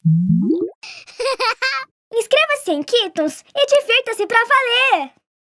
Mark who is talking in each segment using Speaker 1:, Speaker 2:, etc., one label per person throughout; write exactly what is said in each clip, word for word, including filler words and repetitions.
Speaker 1: Inscreva-se em Kittens e divirta-se pra valer!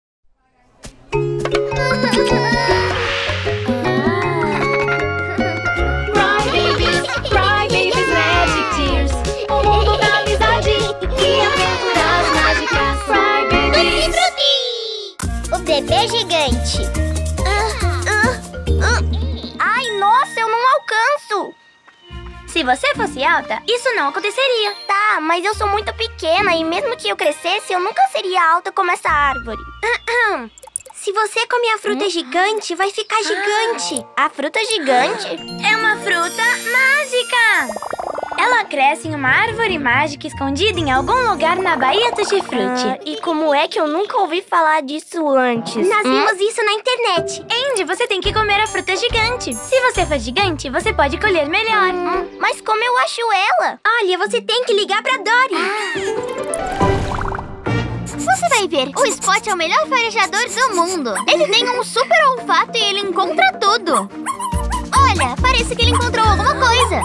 Speaker 2: Cry Babies, Cry Babies Magic Tears, o mundo da amizade e aventuras mágicas. Cry Babies.
Speaker 3: O bebê gigante. Uh, uh, uh. Ai, nossa, eu não alcanço.
Speaker 1: Se você fosse alta, isso não aconteceria.
Speaker 3: Tá, mas eu sou muito pequena e mesmo que eu crescesse, eu nunca seria alta como essa árvore. Se você comer a fruta hum? gigante, vai ficar gigante. A fruta gigante?
Speaker 1: É uma fruta mágica! Ela cresce em uma árvore mágica escondida em algum lugar na Baía Tutti Frutti.
Speaker 3: Ah, e como é que eu nunca ouvi falar disso antes? Nós hum? vimos isso na internet.
Speaker 1: Andy, você tem que comer a fruta gigante. Se você for gigante, você pode colher melhor.
Speaker 3: Hum, mas como eu acho ela? Olha, você tem que ligar pra Dory. Ah. Você vai ver, o Spot é o melhor farejador do mundo. Ele tem um super olfato e ele encontra tudo. Olha, parece que ele encontrou alguma coisa.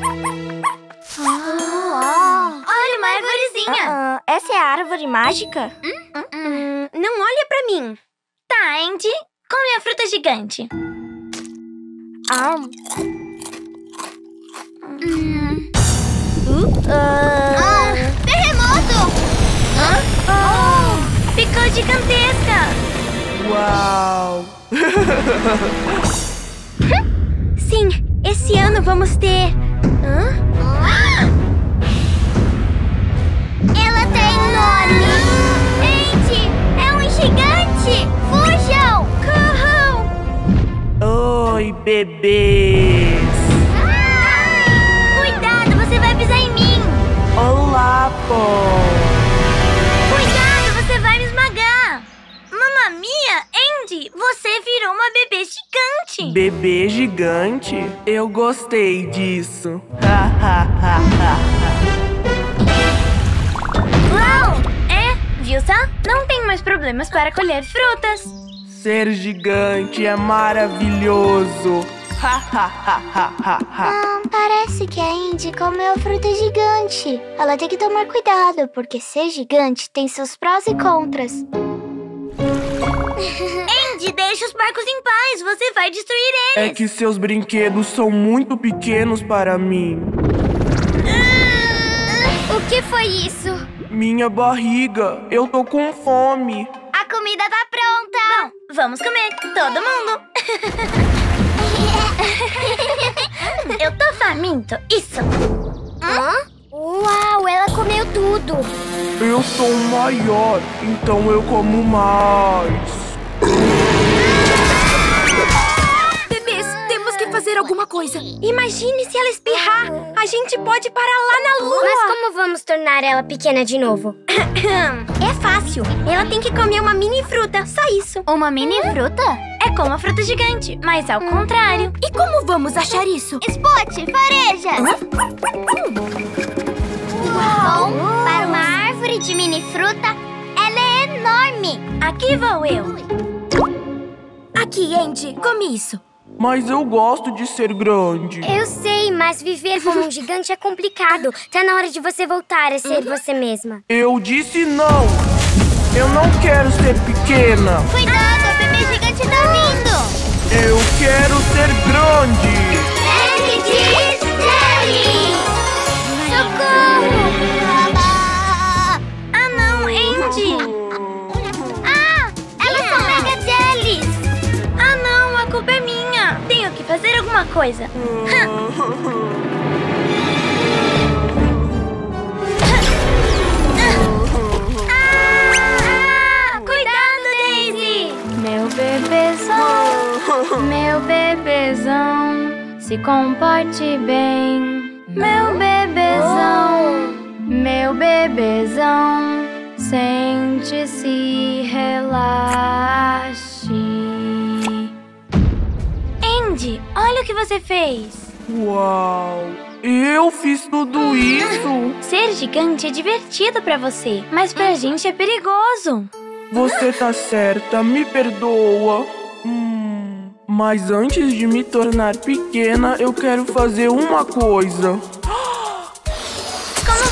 Speaker 1: Oh, olha uma arvorezinha.
Speaker 3: Uh -uh. Essa é a árvore mágica?
Speaker 1: Hum? Hum, não olha pra mim. Tá, Andy, come a fruta gigante.
Speaker 3: Ah. Hum. Uh, uh... Ah, terremoto!
Speaker 1: Hã? Oh, ficou gigantesca!
Speaker 4: Uau!
Speaker 1: Sim, esse ano vamos ter... Hã?
Speaker 3: Ela tá enorme! Gente, é um gigante! Fujam!
Speaker 1: Corram!
Speaker 4: Oi, bebês!
Speaker 3: Ai! Cuidado, você vai pisar em mim!
Speaker 4: Olá, pô!
Speaker 1: Cuidado, você vai me esmagar! Mamma mia, Andy, você virou uma bebê gigante!
Speaker 4: Bebê gigante? Eu gostei disso! Ha, ha, ha, ha.
Speaker 1: Uau! É, viu só? Não tem mais problemas para colher frutas.
Speaker 4: Ser gigante é maravilhoso! Ha, ha, ha, ha, ha, ha.
Speaker 3: Ah, parece que a Andy comeu a fruta gigante. Ela tem que tomar cuidado, porque ser gigante tem seus prós e contras.
Speaker 1: Andy, deixa os barcos em paz, você vai destruir eles.
Speaker 4: É que seus brinquedos são muito pequenos para mim.
Speaker 3: O que foi isso?
Speaker 4: Minha barriga, eu tô com fome.
Speaker 3: A comida tá pronta.
Speaker 1: Bom, vamos comer, todo mundo. Eu tô faminto, isso.
Speaker 3: Hã? Uau, ela comeu tudo.
Speaker 4: Eu sou o maior, então eu como mais.
Speaker 1: Bebês, temos que fazer alguma coisa. Imagine se ela espirrar. A gente pode parar lá na lua.
Speaker 3: Mas como vamos tornar ela pequena de novo?
Speaker 1: É fácil. Ela tem que comer uma mini fruta, só isso.
Speaker 3: Uma mini fruta?
Speaker 1: É como a fruta gigante, mas ao contrário. E como vamos achar isso?
Speaker 3: Spot, fareja! Uau! Para uma árvore de mini fruta, ela é enorme!
Speaker 1: Aqui vou eu. Aqui, Andy, come isso.
Speaker 4: Mas eu gosto de ser grande.
Speaker 5: Eu sei, mas viver como um gigante é complicado. Tá na hora de você voltar a ser você mesma.
Speaker 4: Eu disse não! Eu não quero ser pequena!
Speaker 3: Cuidado, o bebê gigante tá vindo!
Speaker 4: Eu quero ser grande!
Speaker 3: Magic Tears Jelly! Socorro!
Speaker 1: Ah, não, Andy!
Speaker 3: Ah, elas são Mega Jellies!
Speaker 1: Ah, não, a culpa é minha! Tenho que fazer alguma coisa. Ah, cuidado, Daisy!
Speaker 2: Meu bebezão, meu bebezão, se comporte bem. Meu bebezão, meu bebezão, sente-se, relaxe.
Speaker 1: Andy, olha o que você fez.
Speaker 4: Uau! Eu fiz tudo isso?
Speaker 1: Ser gigante é divertido pra você, mas pra gente é perigoso.
Speaker 4: Você tá certa, me perdoa. Hum, mas antes de me tornar pequena, eu quero fazer uma coisa.
Speaker 1: Como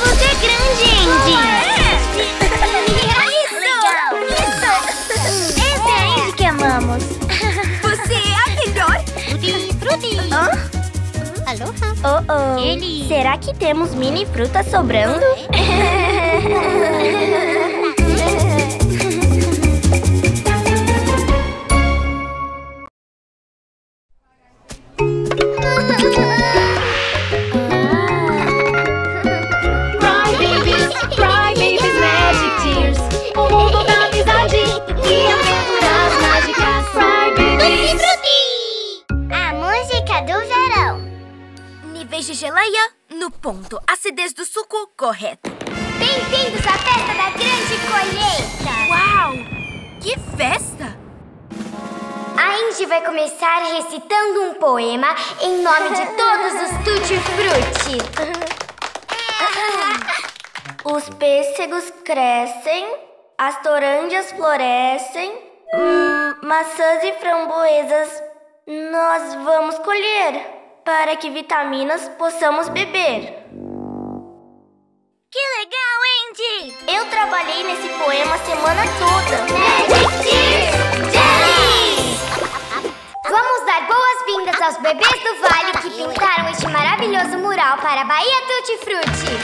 Speaker 3: grande, Andy!
Speaker 1: Isso! Legal! Isso! Essa é a Andy que amamos. Você é a melhor!
Speaker 3: Frutti, frutti!
Speaker 1: Hã?
Speaker 3: Aloha!
Speaker 1: Oh, oh.
Speaker 3: Ele.
Speaker 1: Será que temos mini frutas sobrando?
Speaker 2: Crybabies, Crybabies Magic Tears. O mundo da amizade e aventuras mágicas. Crybabies.
Speaker 3: A música do verão.
Speaker 1: Níveis de geleia no ponto. Acidez do suco correto.
Speaker 3: Bem-vindos à festa da grande colheita!
Speaker 1: Uau! Que festa!
Speaker 5: A Andy vai começar recitando um poema em nome de todos os Tutti Frutti. Os pêssegos crescem, as torândias florescem, hum, maçãs e framboesas nós vamos colher, para que vitaminas possamos beber.
Speaker 1: Que legal, Andy!
Speaker 3: Eu trabalhei nesse poema a semana toda. Magic Tears Jelly!
Speaker 5: Vamos dar boas-vindas aos bebês do Vale que pintaram este maravilhoso mural para a Bahia Tutti Frutti.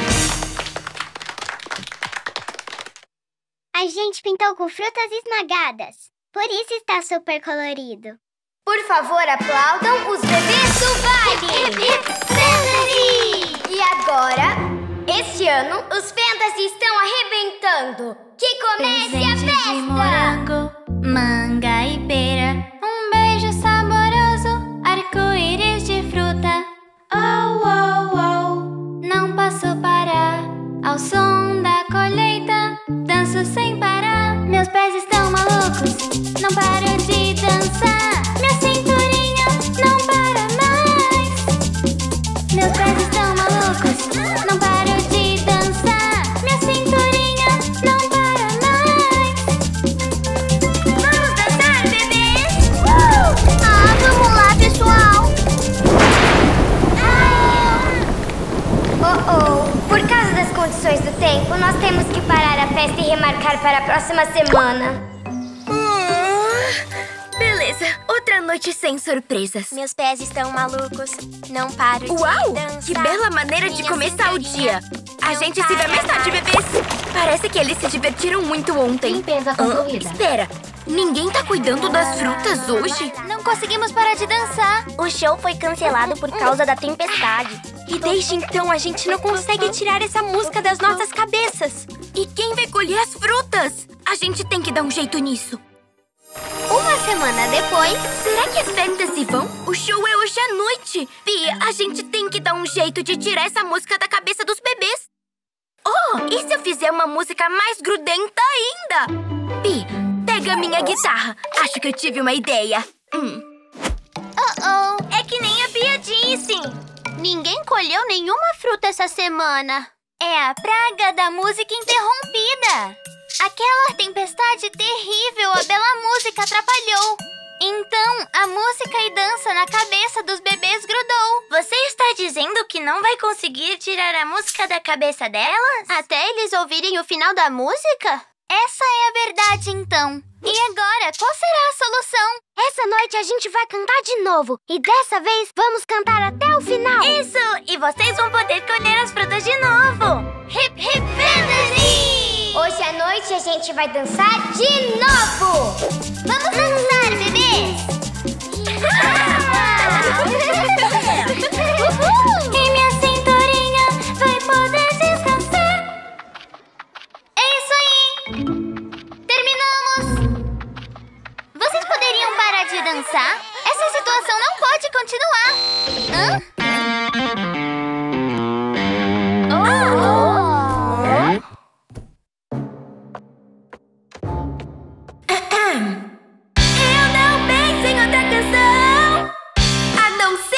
Speaker 3: A gente pintou com frutas esmagadas. Por isso está super colorido.
Speaker 5: Por favor, aplaudam os bebês do Vale!
Speaker 3: Fantasy!
Speaker 5: E agora, este ano, os Fantasy estão arrebentando! Que comece a festa!
Speaker 1: morango, manga e pera. Um beijo saboroso, arco-íris de fruta. Oh, oh, oh, não posso parar. Ao som da colheita, danço sem parar. Meus pés estão malucos, não paro de dançar. Minha cinturinha não para mais. Meus pés estão malucos, não paro de dançar. Minha cinturinha não para mais. Vamos dançar, bebês?
Speaker 3: Uh! Ah, vamos lá, pessoal!
Speaker 5: Oh, oh! Por causa das condições do tempo, nós temos que parar a festa e remarcar para a próxima semana.
Speaker 1: Beleza, outra noite sem surpresas.
Speaker 3: Meus pés estão malucos. Não paro de
Speaker 1: Uau!
Speaker 3: dançar.
Speaker 1: Que bela maneira de
Speaker 3: Minha
Speaker 1: começar o
Speaker 3: cinturinha
Speaker 1: dia. A
Speaker 3: não
Speaker 1: gente se vê
Speaker 3: para
Speaker 1: mais tarde,
Speaker 3: mais.
Speaker 1: bebês. Parece que eles se divertiram muito ontem.
Speaker 2: Limpeza
Speaker 1: Ah,
Speaker 2: concluída.
Speaker 1: espera, ninguém tá cuidando das frutas hoje?
Speaker 3: Não conseguimos parar de dançar.
Speaker 1: O show foi cancelado por causa da tempestade. E desde então a gente não consegue tirar essa música das nossas cabeças. E quem vai colher as frutas? A gente tem que dar um jeito nisso.
Speaker 3: Uma semana depois,
Speaker 1: Será que as festas se vão? O show é hoje à noite. Pia, a gente tem que dar um jeito de tirar essa música da cabeça dos bebês. Oh, e se eu fizer uma música mais grudenta ainda? Pi, pega a minha guitarra. Acho que eu tive uma ideia. Hum.
Speaker 3: oh,
Speaker 1: É que nem a Pia disse.
Speaker 3: ninguém colheu nenhuma fruta essa semana.
Speaker 1: É a praga da música interrompida.
Speaker 3: Aquela tempestade terrível, a bela música atrapalhou. Então, a música e dança na cabeça dos bebês grudou.
Speaker 1: Você está dizendo que não vai conseguir tirar a música da cabeça delas?
Speaker 3: Até eles ouvirem o final da música? Essa é a verdade, então. E agora, qual será a solução?
Speaker 5: Essa noite a gente vai cantar de novo. E dessa vez, vamos cantar até o final.
Speaker 1: Isso! E vocês vão poder colher as frutas de novo.
Speaker 3: Hip Hip Fantasy!
Speaker 5: Hoje à noite a gente vai dançar de novo.
Speaker 3: Vamos dançar, bebês!
Speaker 1: E minha cinturinha vai poder descansar.
Speaker 3: É isso aí! Terminamos! Vocês poderiam parar de dançar? Essa situação não pode continuar! Hã? Oh!
Speaker 1: Eu não penso em outra canção a não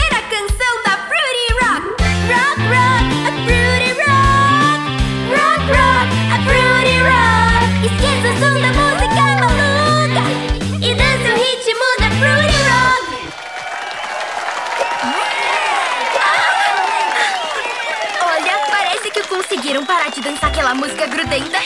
Speaker 3: Conseguiram parar de dançar aquela música grudenta?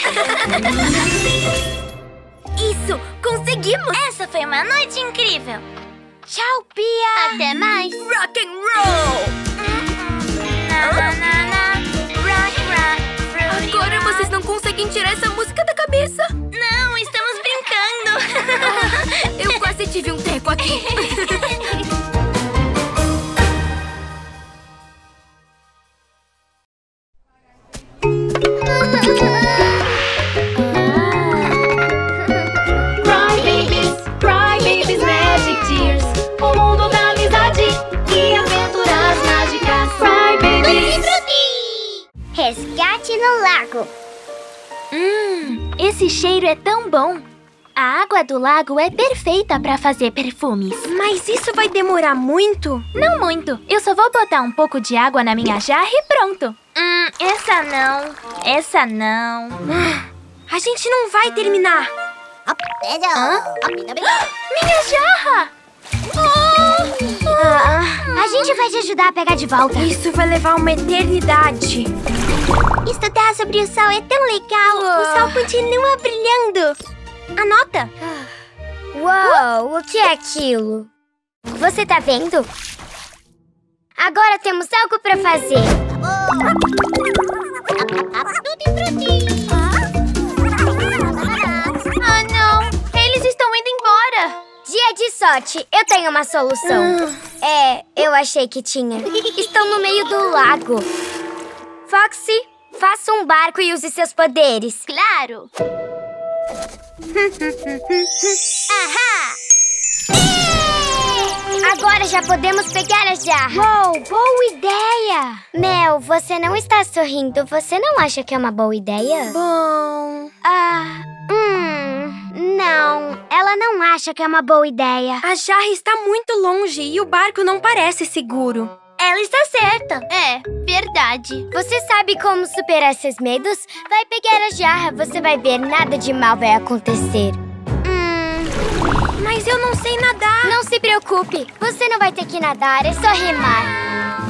Speaker 3: Isso! Conseguimos!
Speaker 1: Essa foi uma noite incrível.
Speaker 3: Tchau, Pia!
Speaker 1: Até mais.
Speaker 3: Rock and roll!
Speaker 1: Na, na, na, na. Rock, rock, fruity
Speaker 3: Agora
Speaker 1: rock.
Speaker 3: vocês não conseguem tirar essa música da cabeça.
Speaker 1: Não, estamos brincando.
Speaker 3: Eu quase tive um teco aqui.
Speaker 2: Cry Babies, Cry Babies Magic Tears. O mundo da amizade e aventuras mágicas. Cry Babies.
Speaker 5: Resgate no lago.
Speaker 1: Hum, esse cheiro é tão bom. A água do lago é perfeita para fazer perfumes.
Speaker 3: Mas isso vai demorar muito?
Speaker 1: Não muito. Eu só vou botar um pouco de água na minha jarra e pronto. Hum, essa não. Essa não.
Speaker 3: A gente não vai terminar.
Speaker 1: Minha jarra!
Speaker 5: Ah, a gente vai te ajudar a pegar de volta.
Speaker 3: Isso vai levar uma eternidade.
Speaker 5: Estudar sobre o sol é tão legal. O sol continua brilhando.
Speaker 3: Anota.
Speaker 5: Uou, o que é aquilo? Você tá vendo? Agora temos algo pra fazer.
Speaker 1: Ah, não! Eles estão indo embora!
Speaker 5: Dia de sorte, eu tenho uma solução. É, eu achei que tinha. Estão no meio do lago. Foxy, faça um barco e use seus poderes.
Speaker 1: Claro!
Speaker 5: Ahá! Agora já podemos pegar a jarra. Uou, boa ideia! Mel, você não está sorrindo. Você não acha que é uma boa ideia?
Speaker 3: Bom...
Speaker 5: Ah, hum, não. Ela não acha que é uma boa ideia.
Speaker 3: A jarra está muito longe e o barco não parece seguro.
Speaker 1: Ela está certa. É, verdade.
Speaker 5: Você sabe como superar seus medos? Vai pegar a jarra, você vai ver, nada de mal vai acontecer. Hum,
Speaker 3: Mas eu não sei nadar.
Speaker 5: não se preocupe, você não vai ter que nadar, é só remar.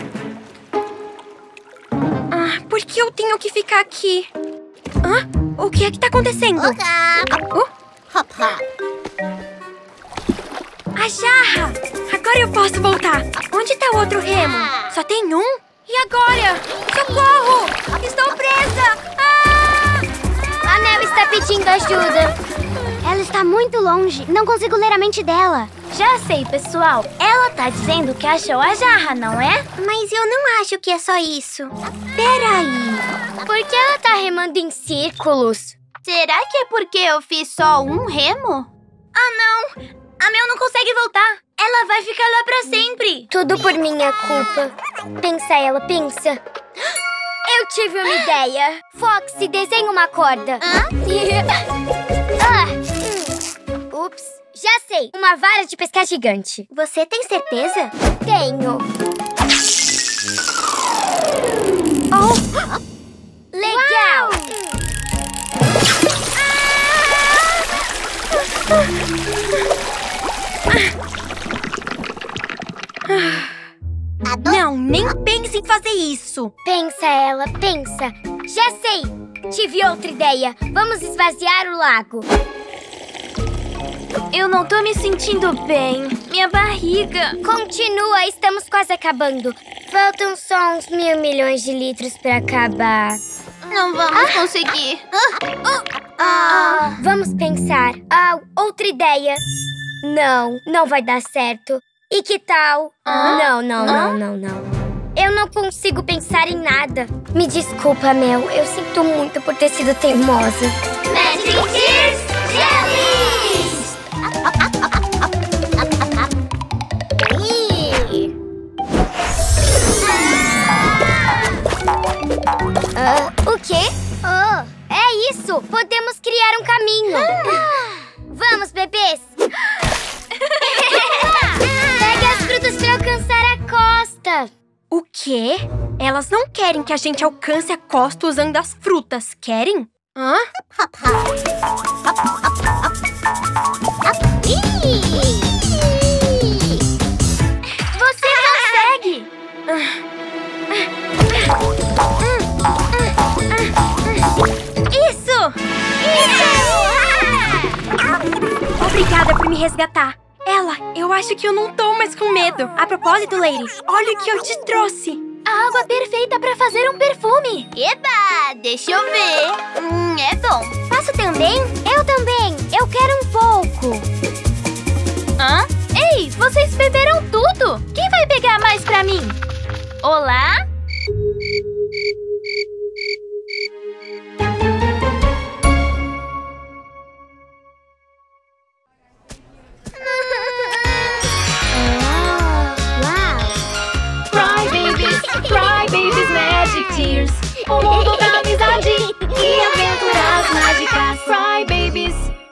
Speaker 3: Ah, por que eu tenho que ficar aqui? Hã? O que é que tá acontecendo? Oh? A jarra! Agora eu posso voltar. Onde tá o outro remo? Só tem um? E agora? Socorro! Estou presa! Ah!
Speaker 5: A Mel está pedindo ajuda. Ela está muito longe, não consigo ler a mente dela.
Speaker 1: Já sei, pessoal. Ela tá dizendo que achou a jarra, não é?
Speaker 5: Mas eu não acho que é só isso. Peraí. Por que ela tá remando em círculos?
Speaker 1: Será que é porque eu fiz só um remo? Ah, não! A Mel não consegue voltar. Ela vai ficar lá pra sempre.
Speaker 5: Tudo por minha culpa. Pensa ela, pensa. Eu tive uma ideia. Foxy, desenha uma corda. Ah, hum. Ups, já sei. Uma vara de pescar gigante.
Speaker 1: Você tem certeza?
Speaker 5: Tenho. Oh. Legal!
Speaker 3: Não, nem pense em fazer isso.
Speaker 5: Pensa ela, pensa. Já sei! Tive outra ideia. Vamos esvaziar o lago.
Speaker 1: Eu não tô me sentindo bem. Minha barriga.
Speaker 5: Continua, estamos quase acabando. Faltam só uns mil milhões de litros pra acabar.
Speaker 1: Não vamos conseguir.
Speaker 5: Ah, vamos pensar. Ah, outra ideia. Não, não vai dar certo. E que tal? Não, não, não, não, não. Eu não consigo pensar em nada. Me desculpa, Mel. Eu sinto muito por ter sido teimosa.
Speaker 1: Magic Tears Jellies!
Speaker 5: Ah, o quê? Oh, é isso! Podemos criar um caminho! Vamos, bebês! Pegue as frutas para alcançar a costa!
Speaker 3: O quê? Elas não querem que a gente alcance a costa usando as frutas, querem? Hã?
Speaker 1: Você consegue!
Speaker 5: Hum, resgatar. Ela, eu acho que eu não tô mais com medo. A propósito, Lady, olha o que eu te trouxe.
Speaker 3: A água perfeita pra fazer um perfume. Eba, deixa eu ver. Hum, é bom.
Speaker 5: Posso também? Eu também. Eu quero um pouco.
Speaker 3: Hã? Ei, vocês beberam tudo. Quem vai pegar mais pra mim? Olá?
Speaker 2: Crybabies Magic Tears, o mundo da amizade e aventuras mágicas. Crybabies.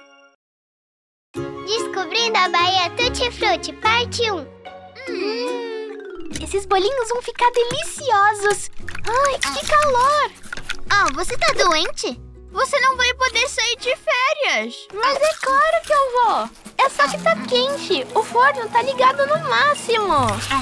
Speaker 3: Descobrindo a Baía Tutti Frutti, parte um. Hum, esses bolinhos vão ficar deliciosos. Ai, que calor. Ah, você tá doente? Você não vai poder sair de férias.
Speaker 2: Mas é claro que eu vou. É só que tá quente. O forno tá ligado no máximo.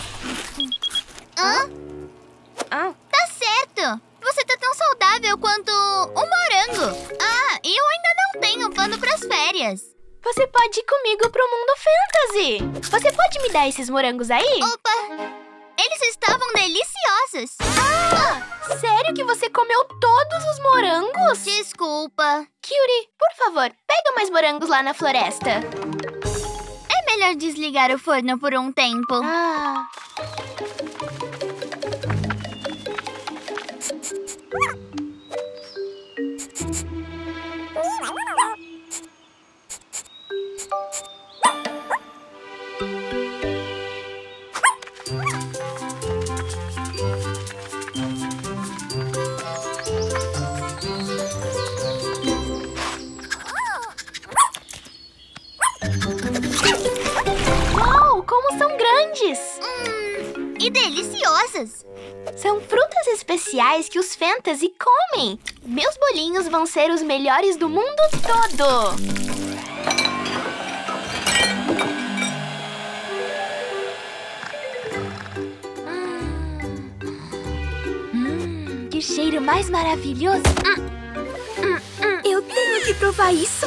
Speaker 3: Hã?
Speaker 2: Ah.
Speaker 3: Tá certo! Você tá tão saudável quanto um morango! Ah, e eu ainda não tenho plano pras férias!
Speaker 2: Você pode ir comigo pro mundo fantasy! Você pode me dar esses morangos aí?
Speaker 3: Opa! Eles estavam deliciosos!
Speaker 2: Ah! Sério que você comeu todos os morangos?
Speaker 3: Desculpa!
Speaker 2: Cutie, por favor, pega mais morangos lá na floresta.
Speaker 3: É melhor desligar o forno por um tempo.
Speaker 2: Ah... Uau, como são grandes!
Speaker 3: Hum, e deliciosas!
Speaker 2: São frutas especiais que os fantasy comem. Meus bolinhos vão ser os melhores do mundo todo. Hum, que cheiro mais maravilhoso. Hum, hum, hum. Eu tenho que provar isso.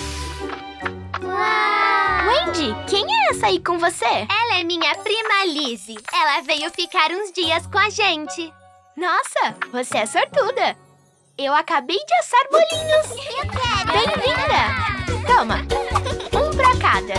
Speaker 3: Uau!
Speaker 2: Wendy, quem é essa aí com você?
Speaker 3: Ela é minha prima Lizzie. Ela veio ficar uns dias com a gente.
Speaker 2: Nossa, você é sortuda. Eu acabei de assar bolinhos.
Speaker 3: Eu quero!
Speaker 2: Bem-vinda! Toma, um pra cada.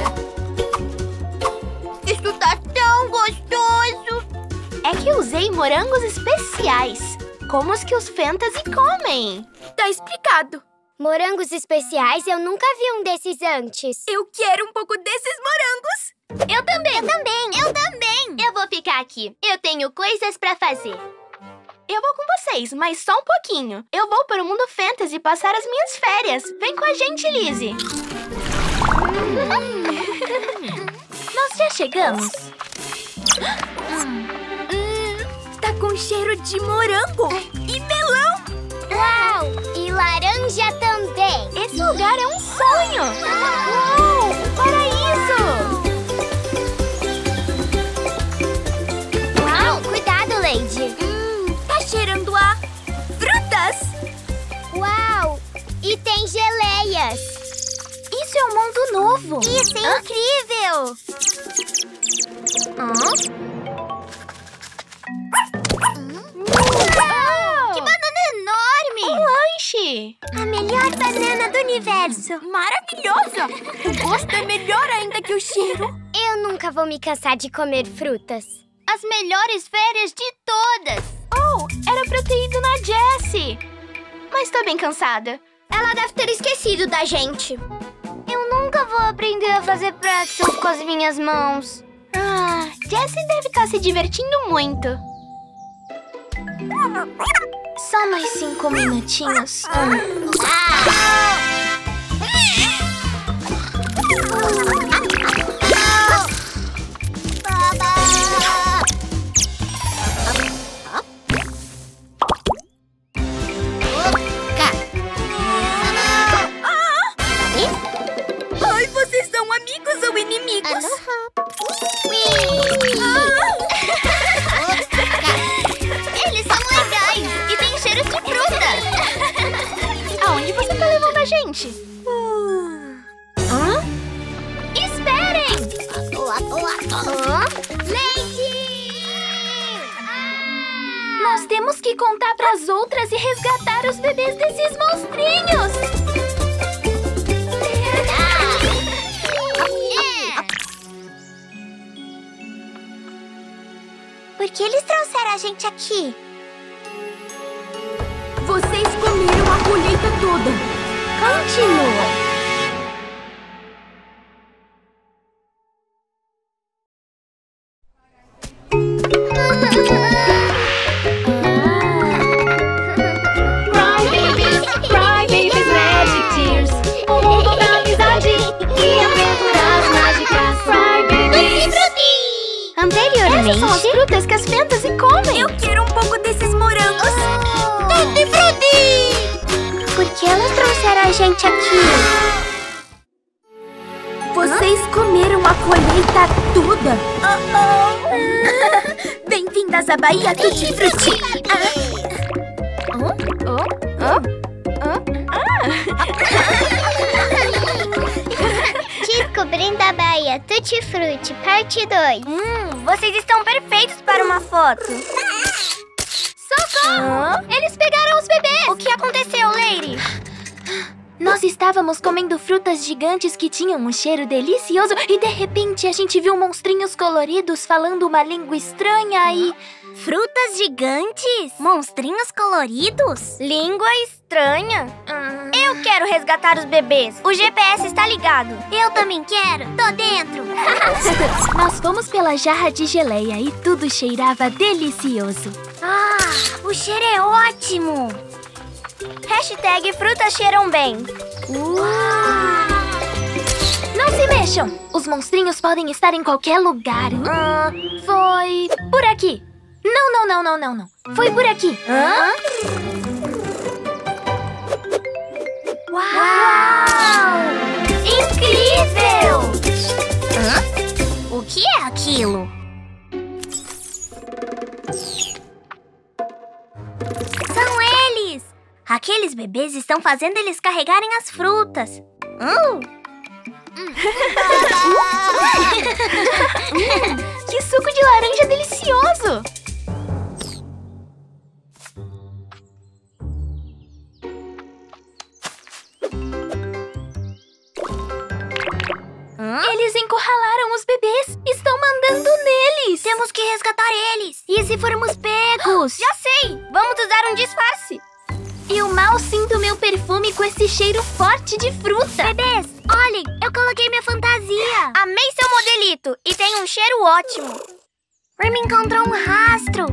Speaker 3: Isso tá tão gostoso!
Speaker 2: É que eu usei morangos especiais, como os que os fantasy comem.
Speaker 5: Tá explicado. Morangos especiais, eu nunca vi um desses antes. Eu quero um pouco desses morangos.
Speaker 3: Eu também! Eu também! Eu também! Eu vou ficar aqui. Eu tenho coisas pra fazer.
Speaker 2: Eu vou com vocês, mas só um pouquinho. Eu vou para o mundo fantasy passar as minhas férias. Vem com a gente, Lizzie. Hum. Nós já chegamos?
Speaker 5: Hum, tá com cheiro de morango e melão.
Speaker 3: Uau! E laranja também!
Speaker 2: Esse lugar é um sonho! Uau! Um paraíso!
Speaker 3: Uau! Cuidado, Lady!
Speaker 5: Hum, tá cheirando a frutas!
Speaker 3: Uau! E tem geleias!
Speaker 2: Isso é um mundo novo!
Speaker 3: Isso é incrível! Hã? Que banana enorme!
Speaker 2: Um lanche!
Speaker 3: A melhor banana do universo!
Speaker 5: Maravilhosa! O gosto é melhor ainda que o cheiro.
Speaker 3: Eu nunca vou me cansar de comer frutas. As melhores férias de todas!
Speaker 2: Oh, era pra ter ido na Jessie! Mas tô bem cansada.
Speaker 3: Ela deve ter esquecido da gente. Eu nunca vou aprender a fazer pretzels com as minhas mãos.
Speaker 2: Ah, Jessie deve estar se divertindo muito. Só mais cinco minutinhos. Hum.
Speaker 5: Ai, vocês são amigos ou inimigos?
Speaker 3: Eles são legais e têm cheiro de fruta.
Speaker 2: Aonde você tá levando a gente?
Speaker 3: Espera! Leite!
Speaker 2: Nós temos que contar pras outras e resgatar os bebês desses monstrinhos!
Speaker 3: Por que eles trouxeram a gente aqui?
Speaker 2: Vocês comeram a colheita toda!
Speaker 3: Continua!
Speaker 2: Crybabies, Magic Tears, o mundo da amizade e aventuras mágicas. Crybabies.
Speaker 3: Anteriormente...
Speaker 2: Essas são as frutas que as Fantasy comem.
Speaker 3: Eu quero um pouco desses morangos. Tutti frutti! Por que elas trouxeram a gente aqui?
Speaker 2: Vocês comeram a colheita toda.
Speaker 3: Bem-vindas à Bahia Tutti Frutti! Descobrindo a Bahia Tutti Frutti, parte dois. Hum, vocês estão perfeitos para uma foto.
Speaker 2: Socorro! Eles pegaram os bebês!
Speaker 3: O que aconteceu, Lady?
Speaker 2: Nós estávamos comendo frutas gigantes que tinham um cheiro delicioso e de repente a gente viu monstrinhos coloridos falando uma língua estranha e...
Speaker 3: Frutas gigantes? Monstrinhos coloridos?
Speaker 5: Língua estranha.
Speaker 3: Hum.
Speaker 5: Eu quero resgatar os bebês. O G P S está ligado.
Speaker 3: Eu também quero. Tô dentro.
Speaker 2: Nós fomos pela jarra de geleia e tudo cheirava delicioso.
Speaker 3: Ah, o cheiro é ótimo.
Speaker 5: Hashtag frutas cheiram bem.
Speaker 2: Não se mexam! Os monstrinhos podem estar em qualquer lugar. Ah, foi por aqui. Não, não, não, não, não, não. Foi por aqui.
Speaker 5: Hã?
Speaker 3: Uau! Incrível! Hã? O que é aquilo? São eles! Aqueles bebês estão fazendo eles carregarem as frutas. Hum.
Speaker 2: Que suco de laranja delicioso!
Speaker 3: Hã?
Speaker 2: Eles encurralaram os bebês! Estão mandando neles!
Speaker 3: Temos que resgatar eles! E se formos pegos?
Speaker 5: Já sei! Vamos usar um disfarce.
Speaker 2: Eu mal sinto meu perfume com esse cheiro forte de fruta!
Speaker 3: Bebês, olhem! Eu coloquei minha fantasia!
Speaker 5: Amei seu modelito e tem um cheiro ótimo.
Speaker 3: Remy encontrou um rastro!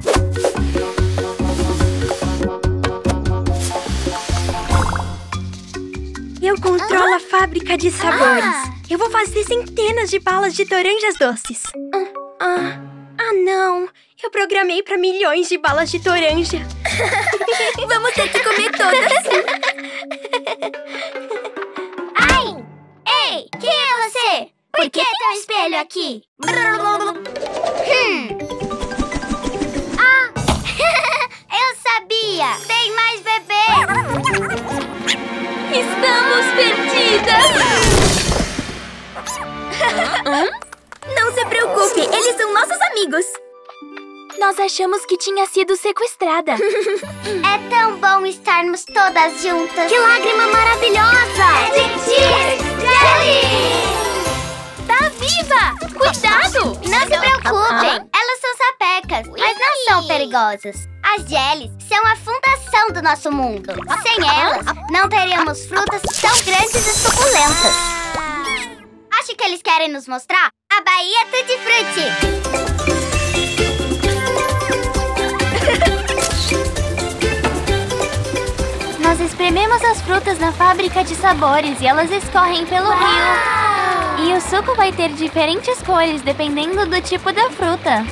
Speaker 6: Eu controlo a fábrica de sabores.
Speaker 3: Ah.
Speaker 6: Eu vou fazer centenas de balas de toranjas doces. Ah, ah, não. Eu programei para milhões de balas de toranja.
Speaker 3: Vamos ter que comer todas! Ai! Ei! Quem é você? Por que tem um espelho aqui? Hum. Ah! Eu sabia! Tem mais bebê!
Speaker 2: Estamos perdidas!
Speaker 6: Não se preocupe, eles são nossos amigos.
Speaker 2: Nós achamos que tinha sido sequestrada.
Speaker 3: É tão bom estarmos todas juntas! Que lágrima maravilhosa! Magic Tears Jelly!
Speaker 2: Tá viva! Cuidado!
Speaker 3: Não se preocupem! Elas são sapecas, mas não são perigosas. As jellies são a fundação do nosso mundo. Sem elas, não teríamos frutas tão grandes e suculentas. Acho que eles querem nos mostrar a Bahia Tutti Frutti.
Speaker 2: Nós esprememos as frutas na fábrica de sabores e elas escorrem pelo
Speaker 3: Uau!
Speaker 2: rio. E o suco vai ter diferentes cores, dependendo do tipo da fruta.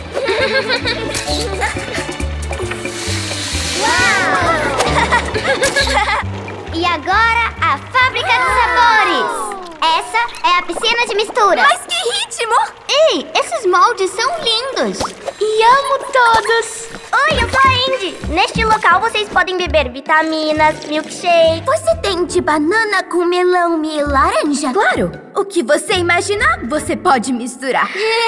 Speaker 3: E agora, a fábrica de sabores. Essa é a piscina de mistura.
Speaker 2: Mas que ritmo!
Speaker 3: Ei, esses moldes são lindos.
Speaker 2: E amo todos!
Speaker 5: Oi, eu sou a Andy. Neste local vocês podem beber vitaminas, milkshake.
Speaker 2: Você tem de banana com melão e laranja?
Speaker 6: Claro! O que você imaginar, você pode misturar.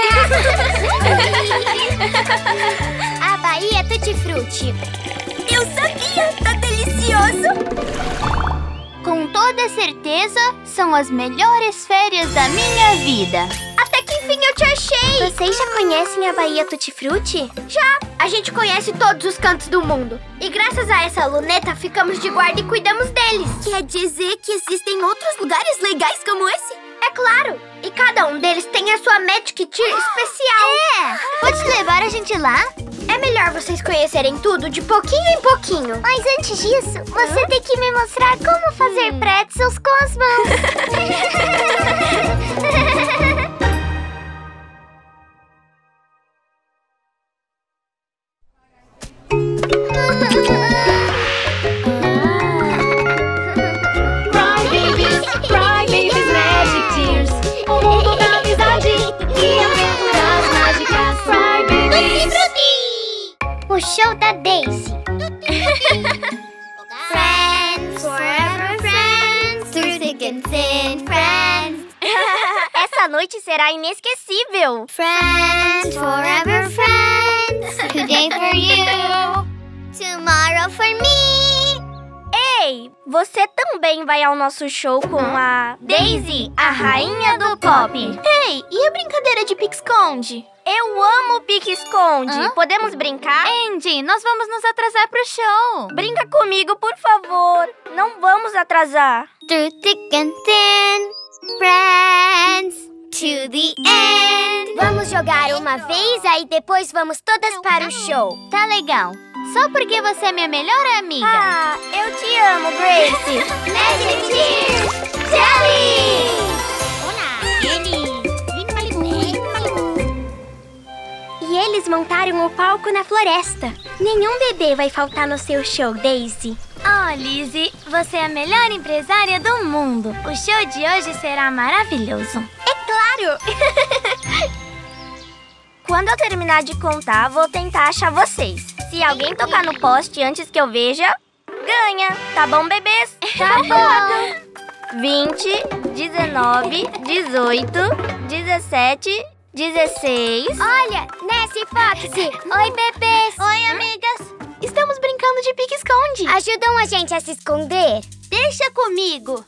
Speaker 3: A Bahia Tutti Frutti.
Speaker 6: Eu sabia! Tá delicioso!
Speaker 1: Com toda certeza, são as melhores férias da minha vida.
Speaker 5: Até que enfim eu te achei!
Speaker 3: Vocês já conhecem a Bahia Tutti Frutti?
Speaker 5: Já! A gente conhece todos os cantos do mundo. E graças a essa luneta, ficamos de guarda e cuidamos deles.
Speaker 2: Quer dizer que existem outros lugares legais como esse?
Speaker 5: É claro! E cada um deles tem a sua Magic Tier especial.
Speaker 3: É! Pode levar a gente lá?
Speaker 5: É melhor vocês conhecerem tudo de pouquinho em pouquinho.
Speaker 3: Mas antes disso, você tem que me mostrar como fazer pretzels com as mãos.
Speaker 7: Cry babies, cry babies, magic tears. O mundo da amizade e o vento das mágicas. Cry babies.
Speaker 3: O show da Daisy. Friends, forever friends, through thick and thin, friends.
Speaker 5: Essa noite será inesquecível.
Speaker 3: Friends, forever friends. Today for you, tomorrow for me.
Speaker 5: Ei, você também vai ao nosso show com a Daisy, a rainha do pop.
Speaker 2: Ei, e a brincadeira de pique-esconde?
Speaker 5: Eu amo pique-esconde.
Speaker 2: Hã?
Speaker 5: Podemos brincar?
Speaker 2: Andy, nós vamos nos atrasar pro show.
Speaker 5: Brinca comigo, por favor. Não vamos atrasar.
Speaker 3: Through thick and thin, friends, to the end.
Speaker 5: Vamos jogar uma vez, aí depois vamos todas para o show.
Speaker 1: Tá legal. Só porque você é minha melhor amiga.
Speaker 5: Ah, eu te amo, Gracie.
Speaker 3: Magic Tears,
Speaker 5: Jelly! E eles montaram o palco na floresta. Nenhum bebê vai faltar no seu show, Daisy.
Speaker 2: Oh, Lizzie, você é a melhor empresária do mundo. O show de hoje será maravilhoso.
Speaker 5: É claro! Quando eu terminar de contar, vou tentar achar vocês. Se alguém tocar no poste antes que eu veja, ganha. Tá bom, bebês?
Speaker 3: Tá bom.
Speaker 5: vinte, dezenove, dezoito, dezessete, dezesseis.
Speaker 3: Olha, Ness e Foxy. Oi, bebês.
Speaker 2: Oi, amigas. Estamos brincando de pique-esconde.
Speaker 3: Ajudam a gente a se esconder?
Speaker 2: Deixa comigo.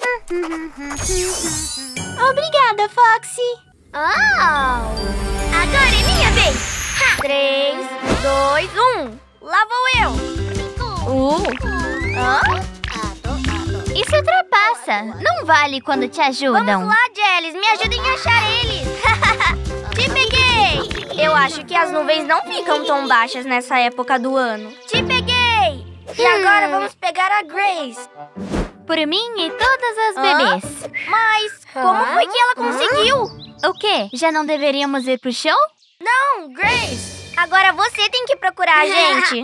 Speaker 2: Obrigada, Foxy.
Speaker 3: Oh!
Speaker 5: Agora é minha vez. Três, dois, um. Lá vou eu.
Speaker 1: Uh. Hã? Isso ultrapassa. Não vale quando te ajudam.
Speaker 5: Vamos lá, Jellies. Me ajudem a achar eles. Te peguei. Eu acho que as nuvens não ficam tão baixas nessa época do ano. Te peguei. E agora vamos pegar a Grace.
Speaker 1: Por mim e todas as bebês.
Speaker 5: Mas como foi que ela conseguiu?
Speaker 1: O quê? Já não deveríamos ir pro show?
Speaker 5: Não, Grace. Agora você tem que procurar a gente.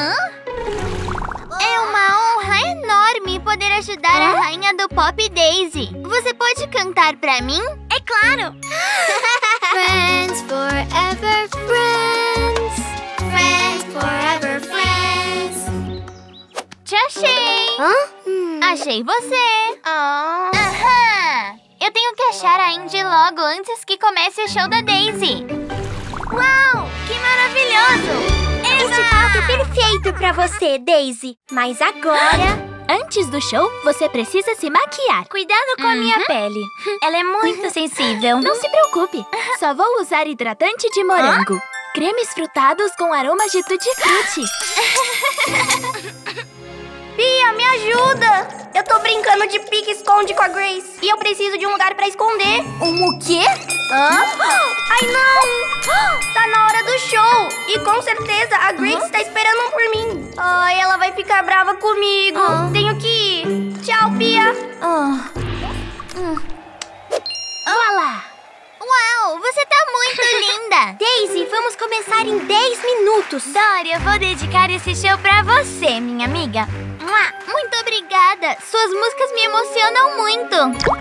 Speaker 1: É uma honra enorme poder ajudar a rainha do pop, Daisy. Você pode cantar pra mim?
Speaker 5: É claro.
Speaker 3: Friends forever friends. Friends forever friends.
Speaker 1: Te achei.
Speaker 3: Hã?
Speaker 1: Achei você.
Speaker 5: Ah.
Speaker 1: Aham. Eu tenho que achar a Indy logo antes que comece o show da Daisy.
Speaker 5: Uau, que maravilhoso! Este palco é perfeito pra você, Daisy. Mas agora...
Speaker 2: Antes do show, você precisa se maquiar.
Speaker 5: Cuidado com a minha pele.
Speaker 2: Ela é muito sensível. Não se preocupe. Só vou usar hidratante de morango. Cremes frutados com aromas de tutti-frutti.
Speaker 5: Pia, me ajuda! Eu tô brincando de pique-esconde com a Grace. E eu preciso de um lugar pra esconder.
Speaker 2: Um o quê?
Speaker 5: Hã? Ai, não! Tá na hora do show. E com certeza a Grace tá esperando por mim. Ai, ela vai ficar brava comigo. Tenho que ir. Tchau, Pia.
Speaker 2: Olá!
Speaker 1: Uau, você tá muito linda.
Speaker 5: Daisy, vamos começar em dez minutos.
Speaker 1: Dory, eu vou dedicar esse show pra você, minha amiga. Mua, muito obrigada. Suas músicas me emocionam muito.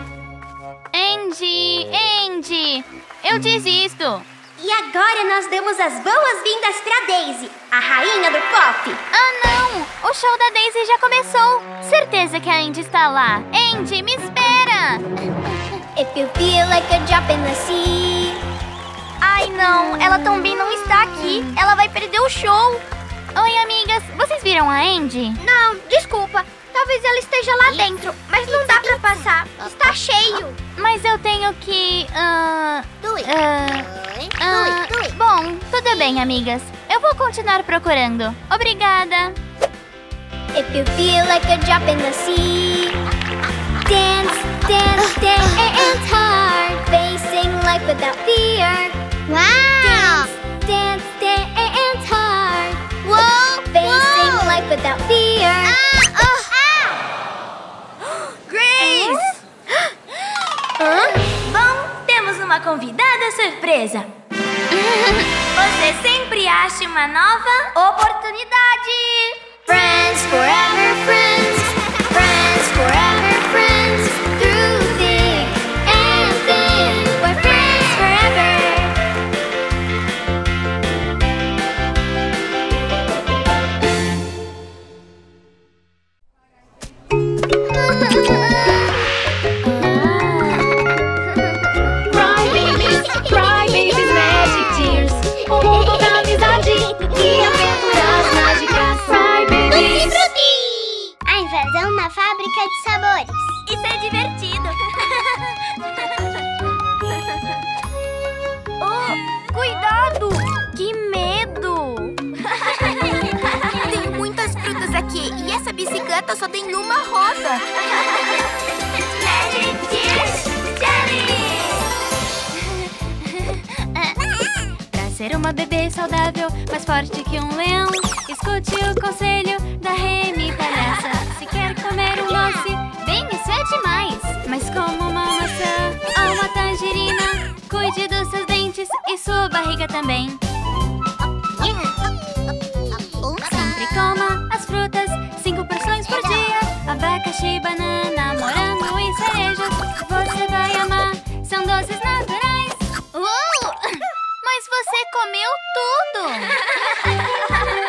Speaker 1: Andy, Andy, eu desisto.
Speaker 5: E agora nós damos as boas-vindas pra Daisy, a rainha do pop.
Speaker 1: Ah, não! O show da Daisy já começou. Certeza que a Andy está lá. Andy, me espera!
Speaker 5: If you feel like a drop in the sea. Ai, não. Ela também não está aqui. Ela vai perder o show.
Speaker 1: Oi, amigas. Vocês viram a Andy?
Speaker 5: Não, desculpa. Talvez ela esteja lá dentro, mas não dá pra passar. Está cheio.
Speaker 1: Mas eu tenho que... ah,
Speaker 3: Do it.
Speaker 1: ah,
Speaker 3: Do
Speaker 1: ah,
Speaker 3: it, do it.
Speaker 1: bom, tudo bem, amigas. Eu vou continuar procurando. Obrigada.
Speaker 5: If you feel like a drop in the sea. Dance, dance, dance hard. Facing life without fear.
Speaker 3: Uau!
Speaker 5: Dance, dance, dance hard.
Speaker 3: Uou!
Speaker 5: Facing
Speaker 3: Uou!
Speaker 5: life without fear.
Speaker 3: Ah, oh,
Speaker 1: Grace! Hã? Bom, temos uma convidada surpresa. Você sempre acha uma nova oportunidade.
Speaker 5: Friends forever, friends. Friends forever, friends. Through thick and thin. We're friends forever.
Speaker 7: Cry Babies, Cry Babies Magic Tears. Um mundo da amizade e aventuras mágicas. Cry Babies.
Speaker 3: A invasão na fábrica de sabores.
Speaker 1: Isso é divertido. Oh, cuidado! Que medo!
Speaker 2: Tem muitas frutas aqui e essa bicicleta só tem uma roda.
Speaker 1: Magic Tears Jelly! Pra ser uma bebê saudável, mais forte que um leão, escute o conselho da Remy Palhaça. Se quer comer um doce, bem, isso é demais. Mas como uma maçã ou uma tangerina, cuide dos seus dentes e sua barriga também. Sempre coma as frutas, cinco porções por dia. Abacaxi, banana, morango e cerejas. Você vai amar, são doces naturais.
Speaker 2: Uh! Mas você comeu tudo!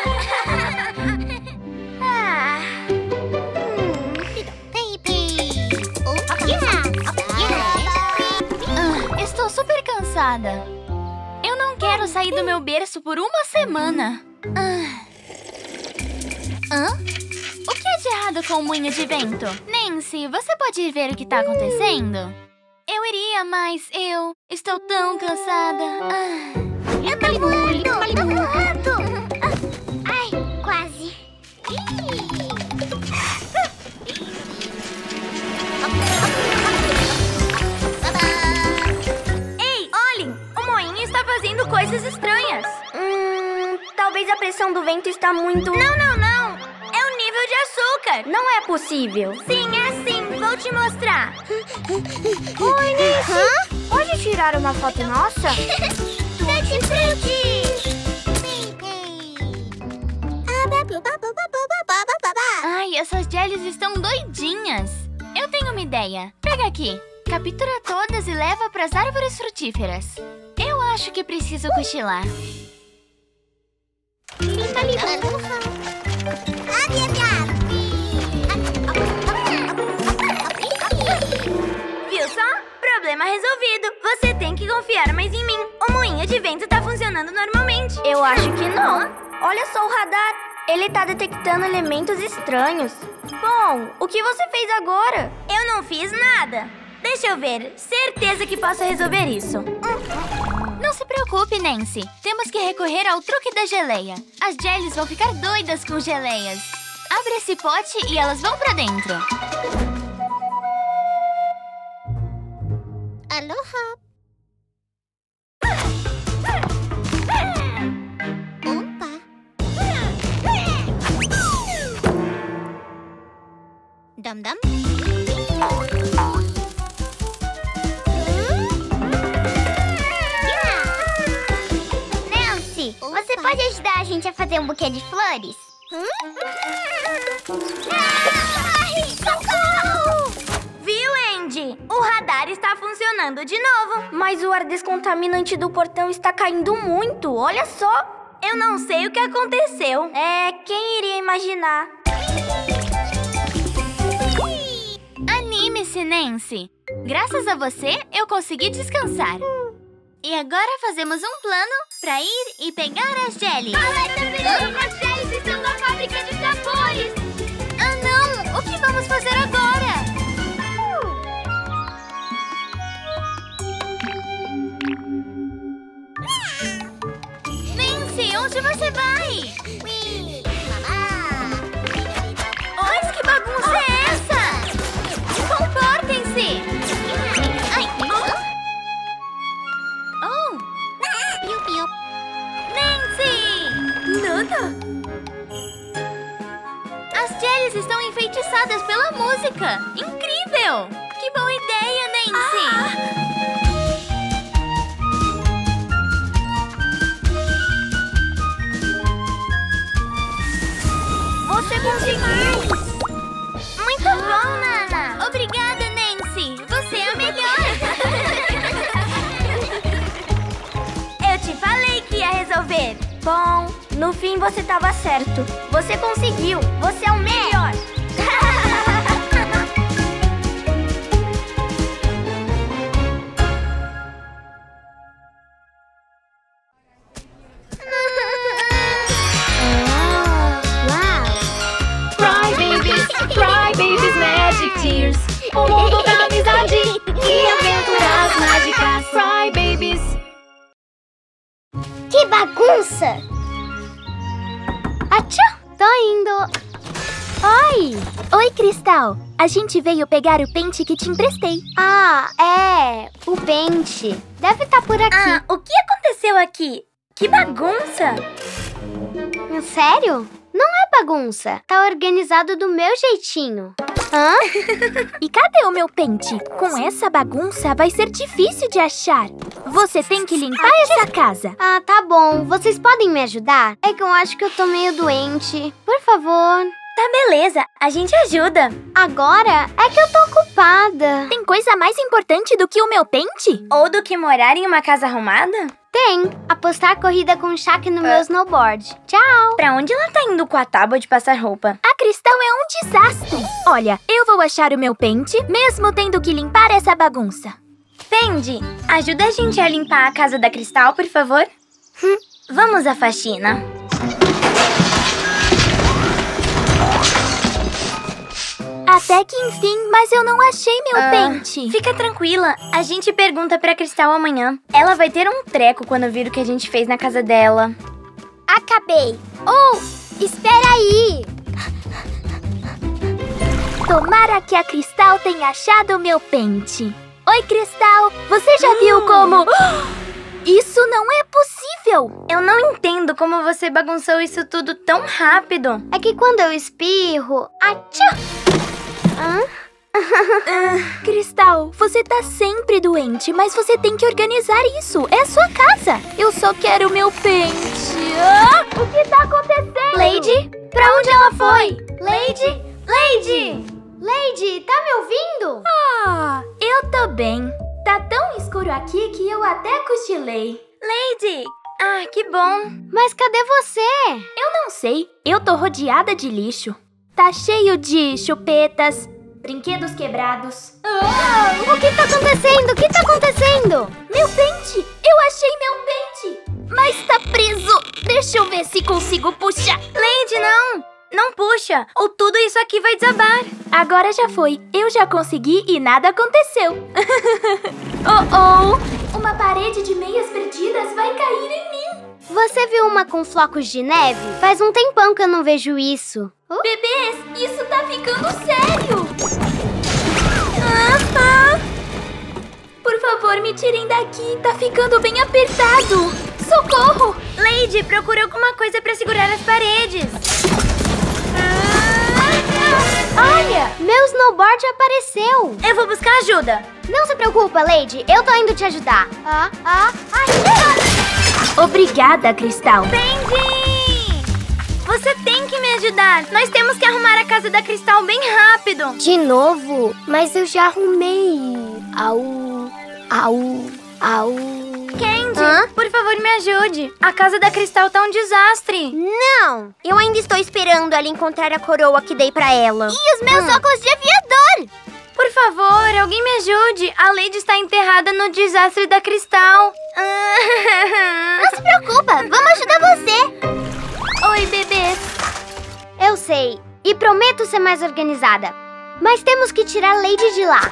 Speaker 3: Ah.
Speaker 1: Ah, estou super cansada. Eu não quero sair do meu berço por uma semana. Ah. Hã? O que é de errado com o moinho de vento? Nancy, você pode ver o que está acontecendo? Eu iria, mas eu estou tão cansada. Ah.
Speaker 3: Eu tô voando! Tô voando! Ai, quase.
Speaker 1: Ei, olhem! O moinho está fazendo coisas estranhas.
Speaker 5: Hum, talvez a pressão do vento está muito...
Speaker 1: Não, não, não! É o nível de açúcar!
Speaker 5: Não é possível.
Speaker 1: Sim, é sim. Vou te mostrar.
Speaker 5: Oi, Nancy. Pode tirar uma foto nossa?
Speaker 3: Tutti frutti!
Speaker 1: Ai, essas jellies estão doidinhas. Eu tenho uma ideia. Pega aqui. Captura todas e leva para as árvores frutíferas. Eu acho que preciso cochilar. Viu só? Problema resolvido. Você tem que confiar mais em mim. O moinho de vento tá funcionando normalmente.
Speaker 5: Eu acho que não. Olha só o radar. Ele tá detectando elementos estranhos. Bom, o que você fez agora?
Speaker 1: Eu não fiz nada. Deixa eu ver. Certeza que posso resolver isso. Não se preocupe, Nancy. Temos que recorrer ao truque da geleia. As jellies vão ficar doidas com geleias. Abre esse pote e elas vão pra dentro.
Speaker 3: Aloha! Opa! Dum dum. Nancy, você pode ajudar a gente a fazer um buquê de flores? Ai, socorro!
Speaker 1: Viu, Andy? O radar está funcionando de novo.
Speaker 5: Mas o ar descontaminante do portão está caindo muito. Olha só.
Speaker 6: Eu não sei o que aconteceu. É, quem iria imaginar?
Speaker 1: Anime-se, Nancy. Graças a você, eu consegui descansar. E agora fazemos um plano pra ir e pegar as jellies.
Speaker 3: As jellies estão na fábrica de sabores!
Speaker 1: Ah, não! O que vamos fazer agora? Nancy, onde você vai? Oi, que bagunça é essa? Comportem-se! Ai, oh! Oh! Nancy!
Speaker 6: Nada.
Speaker 1: As jellies estão enfeitiçadas pela música! Incrível! Que boa ideia, Nancy!
Speaker 6: Ah.
Speaker 1: Você conseguiu! Muito bom, Nana! Obrigada, Nancy! Você é a melhor!
Speaker 6: Eu te falei que ia resolver. Bom, no fim você tava certo. Você conseguiu. Você é o melhor.
Speaker 7: Crybabies, Crybabies Magic Tears. O mundo da amizade e aventuras mágicas. Crybabies.
Speaker 5: Que bagunça!
Speaker 2: Atchá! Tô indo. Oi! Oi, Cristal. A gente veio pegar o pente que te emprestei.
Speaker 5: Ah, é. O pente. Deve estar por aqui.
Speaker 6: Ah, o que aconteceu aqui? Que bagunça!
Speaker 5: Sério? Não é bagunça. Tá organizado do meu jeitinho. Hã?
Speaker 2: E cadê o meu pente? Com essa bagunça vai ser difícil de achar. Você tem que limpar essa casa.
Speaker 5: Ah, tá bom. Vocês podem me ajudar? É que eu acho que eu tô meio doente. Por favor.
Speaker 6: Tá beleza, a gente ajuda.
Speaker 5: Agora é que eu tô ocupada.
Speaker 2: Tem coisa mais importante do que o meu pente?
Speaker 6: Ou do que morar em uma casa arrumada?
Speaker 5: Tem. Apostar corrida com o Shaq no meu snowboard. Tchau.
Speaker 6: Pra onde ela tá indo com a tábua de passar roupa?
Speaker 2: A Cristal é um desastre. Olha, eu vou achar o meu pente, mesmo tendo que limpar essa bagunça.
Speaker 6: Fendi, ajuda a gente a limpar a casa da Cristal, por favor? Hum, vamos à faxina.
Speaker 2: Até que enfim, mas eu não achei meu
Speaker 6: Ah,
Speaker 2: pente.
Speaker 6: Fica tranquila, a gente pergunta pra Cristal amanhã. Ela vai ter um treco quando vir o que a gente fez na casa dela.
Speaker 5: Acabei. Oh, espera aí.
Speaker 2: Tomara que a Cristal tenha achado o meu pente. Oi, Cristal. Você já viu como... Isso não é possível.
Speaker 6: Eu não entendo como você bagunçou isso tudo tão rápido.
Speaker 5: É que quando eu espirro... Atchá! Hã?
Speaker 2: Cristal, você tá sempre doente, mas você tem que organizar isso. É a sua casa. Eu só quero o meu pente. Ah, o que tá acontecendo?
Speaker 5: Lady? Pra onde ela foi? Lady? Lady? Lady, tá me ouvindo?
Speaker 2: Ah, eu tô bem. Tá tão escuro aqui que eu até cochilei.
Speaker 6: Lady! Ah, que bom.
Speaker 5: Mas cadê você?
Speaker 2: Eu não sei. Eu tô rodeada de lixo. Tá cheio de chupetas, brinquedos quebrados.
Speaker 5: Oh, o que tá acontecendo? O que tá acontecendo?
Speaker 2: Meu pente! Eu achei meu pente! Mas tá preso! Deixa eu ver se consigo puxar.
Speaker 6: Lady, não! Não puxa, ou tudo isso aqui vai desabar.
Speaker 2: Agora já foi. Eu já consegui e nada aconteceu. Oh, oh! Uma parede de meias perdidas vai cair em mim.
Speaker 5: Você viu uma com flocos de neve? Faz um tempão que eu não vejo isso. Uh?
Speaker 2: Bebês, isso tá ficando sério. Ah, ah. Por favor, me tirem daqui. Tá ficando bem apertado. Socorro!
Speaker 6: Lady, procure alguma coisa pra segurar as paredes.
Speaker 5: Olha, meu snowboard apareceu.
Speaker 6: Eu vou buscar ajuda.
Speaker 5: Não se preocupa, Lady. Eu tô indo te ajudar. Ah, ah, ai.
Speaker 2: Obrigada, Cristal.
Speaker 6: Fendi! Você tem que me ajudar. Nós temos que arrumar a casa da Cristal bem rápido.
Speaker 5: De novo? Mas eu já arrumei. Au, au, au.
Speaker 6: Candy, Hã? Por favor, me ajude. A casa da Cristal tá um desastre.
Speaker 3: Não! Eu ainda estou esperando ela encontrar a coroa que dei pra ela. E os meus
Speaker 6: Hum.
Speaker 3: óculos de aviador!
Speaker 6: Por favor, alguém me ajude. A Lady está enterrada no desastre da Cristal.
Speaker 3: Não se preocupa, vamos ajudar você.
Speaker 6: Oi, bebês.
Speaker 3: Eu sei, e prometo ser mais organizada. Mas temos que tirar a Lady de lá.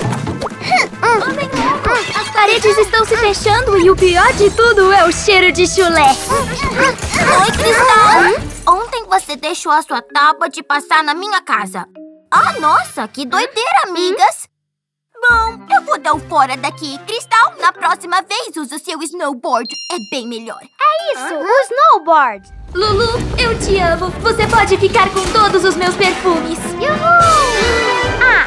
Speaker 2: As paredes estão se fechando e o pior de tudo é o cheiro de chulé.
Speaker 3: Oi, Cristal! Ontem você deixou a sua tábua de passar na minha casa. Ah, nossa, que doideira, amigas! Bom, eu vou dar o fora daqui. Cristal, na próxima vez use o seu snowboard. É bem melhor. É isso, o snowboard.
Speaker 2: Lulu, eu te amo. Você pode ficar com todos os meus perfumes.
Speaker 3: Uhul! Ah!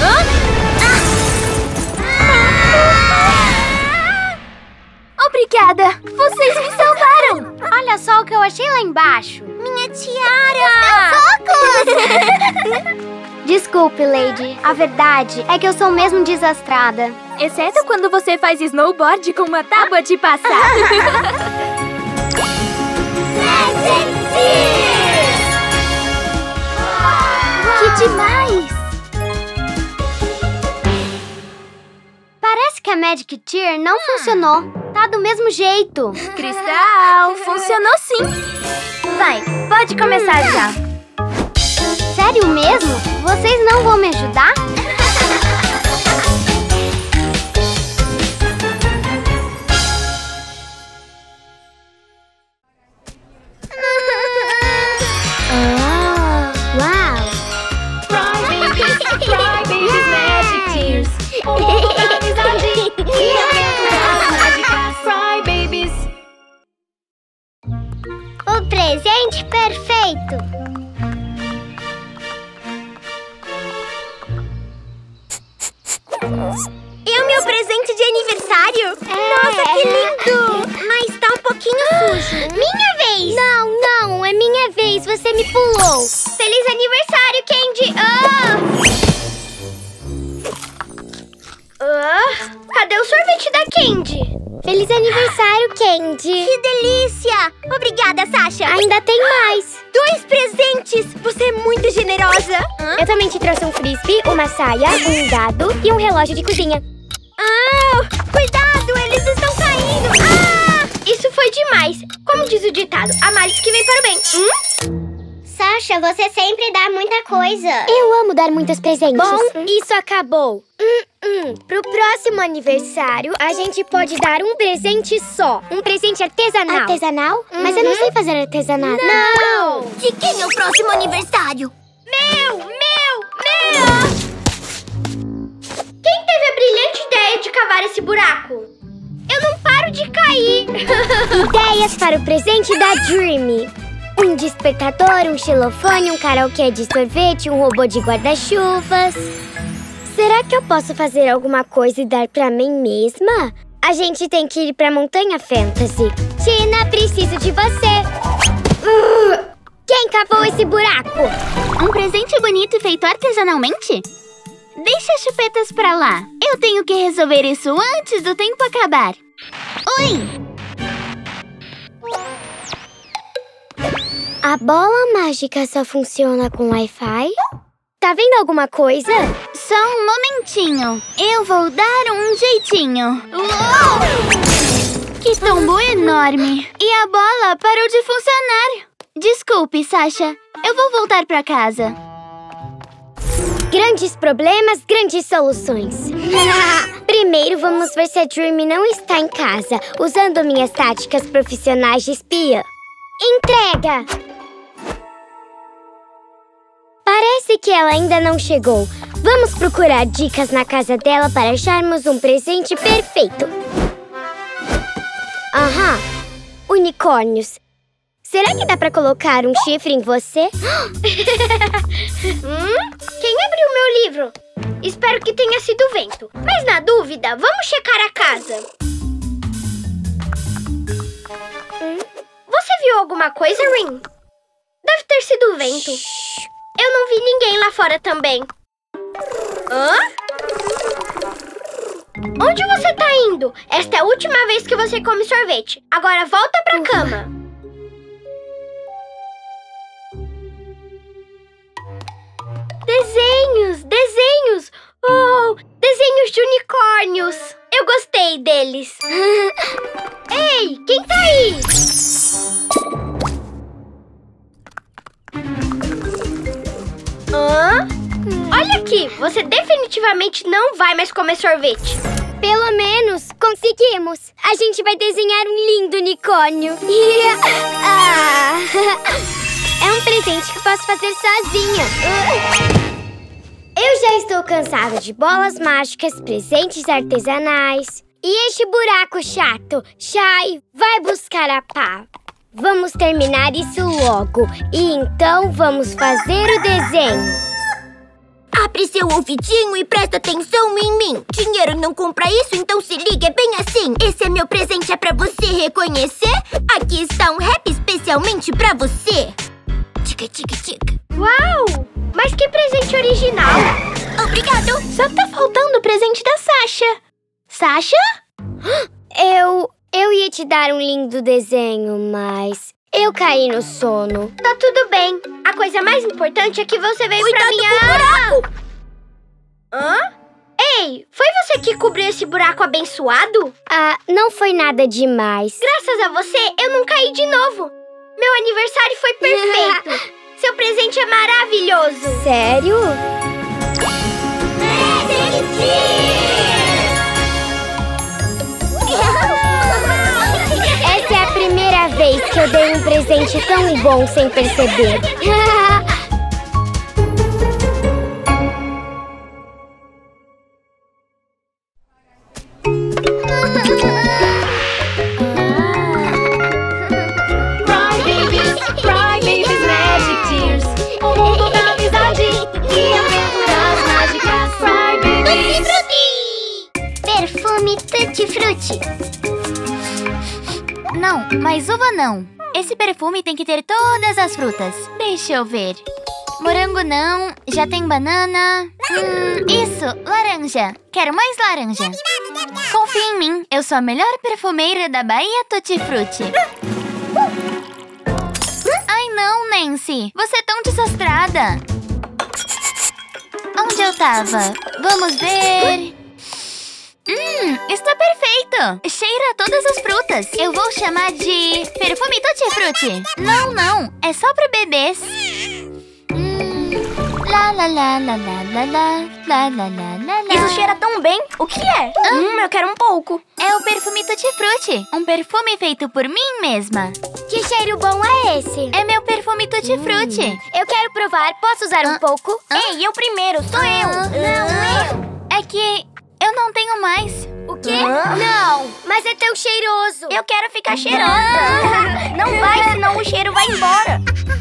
Speaker 2: Obrigada. Vocês me salvaram.
Speaker 3: Olha só o que eu achei lá embaixo. Minha tiara! Desculpe, Lady. A verdade é que eu sou mesmo desastrada.
Speaker 2: Exceto quando você faz snowboard com uma tábua de passar. Que demais!
Speaker 3: Parece que a Magic Tear não funcionou. Tá do mesmo jeito.
Speaker 2: Cristal, funcionou sim.
Speaker 6: Vai, pode começar já.
Speaker 3: Sério mesmo? Vocês não vão me ajudar? Ah, uau!
Speaker 7: Crybabies, Crybabies Magic Tears. Um mundo da amizade e aventuras mágicas. Crybabies.
Speaker 3: O presente perfeito! E o meu presente de aniversário? É. Nossa, que lindo! Mas tá um pouquinho sujo. Minha vez! Não, não, é minha vez. Você me pulou. Feliz aniversário, Candy! Ah! Ah, cadê o sorvete da Candy? Feliz aniversário, Candy! Que delícia! Obrigada, Sasha! Ainda tem mais! Dois presentes! Você é muito generosa! Hã? Eu também te trouxe um frisbee, uma saia, um dado e um relógio de cozinha. Ah! Cuidado! Eles estão caindo! Ah! Isso foi demais! Como diz o ditado, a males que vem para o bem. Hum? Sasha, você sempre dá muita coisa. Eu amo dar muitos presentes. Bom, isso acabou. Hum, hum. Pro próximo aniversário, a gente pode dar um presente só. Um presente artesanal. Artesanal? Uhum. Mas eu não sei fazer artesanato. Não! De quem é o próximo aniversário? Meu! Meu! Meu! Quem teve a brilhante ideia de cavar esse buraco? Eu não paro de cair. Ideias para o presente da Dreamy. Um despertador, um xilofone, um karaokê de sorvete, um robô de guarda-chuvas. Será que eu posso fazer alguma coisa e dar pra mim mesma? A gente tem que ir pra Montanha Fantasy. Tina, preciso de você. Uh, quem cavou esse buraco?
Speaker 2: Um presente bonito feito artesanalmente? Deixa as chupetas pra lá. Eu tenho que resolver isso antes do tempo acabar. Oi!
Speaker 3: A bola mágica só funciona com Wi-Fi? Tá vendo alguma coisa?
Speaker 2: Só um momentinho. Eu vou dar um jeitinho. Uou! Que tombo enorme. E a bola parou de funcionar. Desculpe, Sasha. Eu vou voltar pra casa.
Speaker 3: Grandes problemas, grandes soluções. Primeiro, vamos ver se a Dreamy não está em casa, usando minhas táticas profissionais de espia. Entrega! Parece que ela ainda não chegou. Vamos procurar dicas na casa dela para acharmos um presente perfeito. Aham, unicórnios. Será que dá pra colocar um chifre em você? hum? Quem abriu meu livro? Espero que tenha sido o vento. Mas na dúvida, vamos checar a casa. Hum? Você viu alguma coisa, Rin? Deve ter sido o vento. Eu não vi ninguém lá fora também. Hã? Onde você tá indo? Esta é a última vez que você come sorvete. Agora volta pra cama. Desenhos, desenhos. Oh, desenhos de unicórnios. Eu gostei deles. Ei, quem tá aí? Hã? Olha aqui, você definitivamente não vai mais comer sorvete.
Speaker 5: Pelo menos conseguimos. A gente vai desenhar um lindo unicórnio. Ah, é um presente que posso fazer sozinha. Eu já estou cansada de bolas mágicas, presentes artesanais e este buraco chato. Shai, vai buscar a pá. Vamos terminar isso logo. E então vamos fazer o desenho.
Speaker 6: Abre seu ouvidinho e presta atenção em mim. Dinheiro não compra isso, então se liga, é bem assim. Esse é meu presente, é pra você reconhecer. Aqui está um rap especialmente pra você. Tica, tica, tica.
Speaker 3: Uau! Mas que presente original!
Speaker 6: Obrigado!
Speaker 2: Só tá faltando o presente da Sasha. Sasha?
Speaker 5: Eu... eu ia te dar um lindo desenho, mas... eu caí no sono.
Speaker 3: Tá tudo bem. A coisa mais importante é que você veio
Speaker 6: Cuidado
Speaker 3: pra minha...
Speaker 6: com o buraco!
Speaker 3: Hã? Ei, foi você que cobriu esse buraco abençoado?
Speaker 5: Ah, não foi nada demais.
Speaker 3: Graças a você, eu não caí de novo. Meu aniversário foi perfeito. Seu presente é maravilhoso.
Speaker 5: Sério? Essa é a primeira vez que eu dei um presente tão bom sem perceber.
Speaker 7: Cry Babies, Cry Babies Magic Tears. O mundo da amizade e aventuras mágicas. Cry Babies.
Speaker 3: Perfume Tutti Frutti.
Speaker 1: Não, mas uva não. Esse perfume tem que ter todas as frutas. Deixa eu ver. Morango não, já tem banana. Hum, isso, laranja. Quero mais laranja. Confia em mim, eu sou a melhor perfumeira da Bahia Tutti Frutti. Ai não, Nancy, você é tão desastrada. Onde eu tava? Vamos ver... Hum, está perfeito! Cheira todas as frutas. Eu vou chamar de perfume Tutti Frutti. Não, não, é só para bebês. Hum, lá, lá, lá, lá, lá, lá, lá, lá, lá, lá, lá.
Speaker 6: Isso cheira tão bem. O que é?
Speaker 1: Ah?
Speaker 6: Hum, eu quero um pouco.
Speaker 1: É o perfume Tutti Frutti, um perfume feito por mim mesma.
Speaker 5: Que cheiro bom é esse?
Speaker 1: É meu perfume Tutti Frutti.
Speaker 5: Eu quero provar. Posso usar um
Speaker 1: Ah.
Speaker 5: pouco?
Speaker 6: Ei, eu primeiro, sou eu.
Speaker 1: Ah.
Speaker 6: Não, eu.
Speaker 1: É que eu não tenho mais.
Speaker 5: O quê?
Speaker 6: Hã?
Speaker 5: Não, mas é tão cheiroso.
Speaker 6: Eu quero ficar cheirando. Não vai, senão o cheiro vai embora.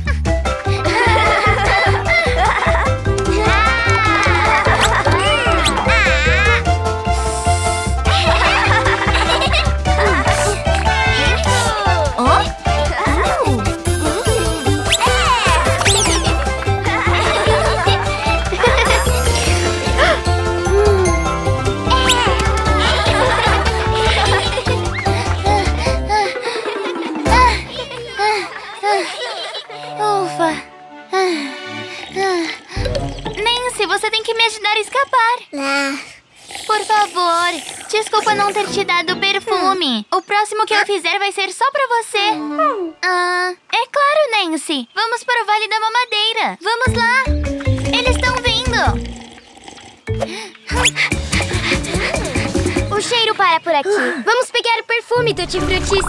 Speaker 1: Ufa. Nancy, você tem que me ajudar a escapar. Por favor, desculpa não ter te dado o perfume. O próximo que eu fizer vai ser só pra você. Ah, é claro, Nancy. Vamos para o Vale da Mamadeira. Vamos lá. Eles estão vindo.
Speaker 5: O cheiro para por aqui. Vamos pegar o perfume, Tutti Frutis.